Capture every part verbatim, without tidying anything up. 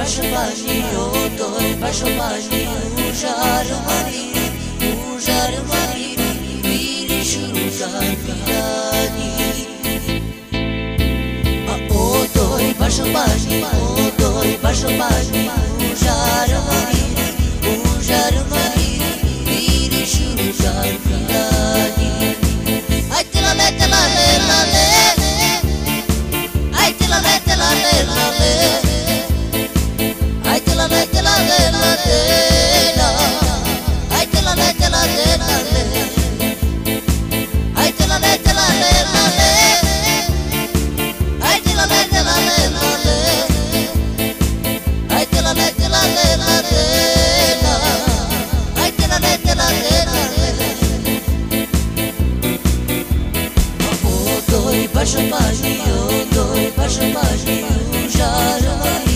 Bashobani, oh, doi, Bashobani, Ujar Mari, Ujar Mari, Viri Shuruzar Pirani. Oh, doi, Bashobani, oh, doi, Bashobani, Ujar Mari, Ujar Mari, Viri Shuruzar Pirani. Ai tila le tila le la le, ai tila le tila le la le. Ai tela le tela le la tela, ai tela le tela le la le, ai tela le tela le la le, ai tela le tela le la le, ai tela le tela le la tela, ai tela le tela le la le. Oh, doi Bashobani, oh, doi Bashobani, Ujar Mari.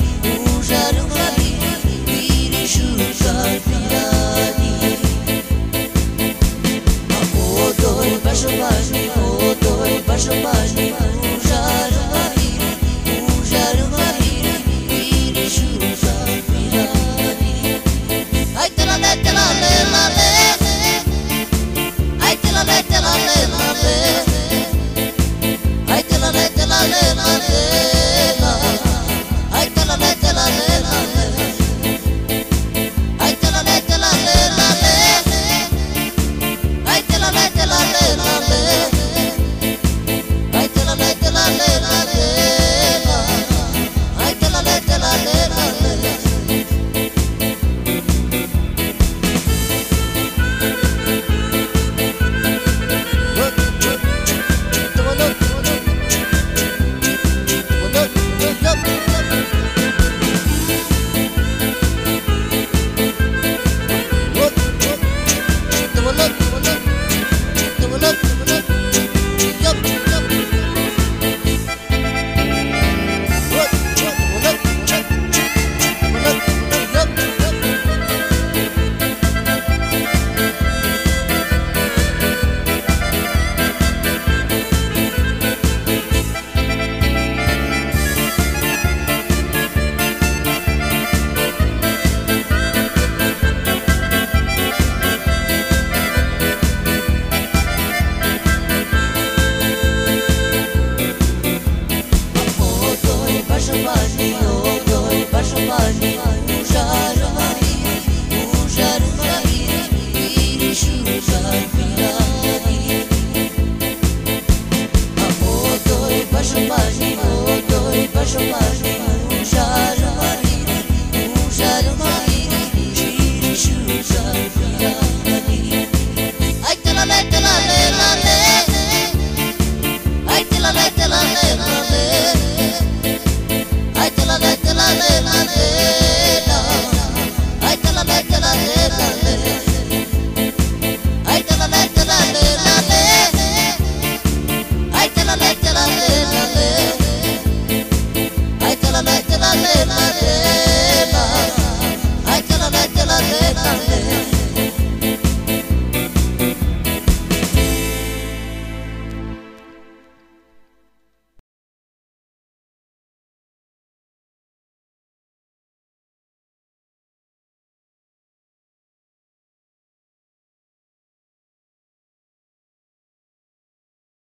Bashobani, oh, doi Bashobani, Ujar Mari, Ujar Mari, Viri Shuruzar Pirani. Ai tela le tela le la le, ai tela le tela le la le, ai tela le tela le la tela, ai tela le tela le la le, ai tela le tela le la le, ai tela le tela le la le. Bashobani, oh, doi Bashobani, Ujar Mari, Ujar Mari, Viri Shuruzar Pirani. Oh, doi Bashobani.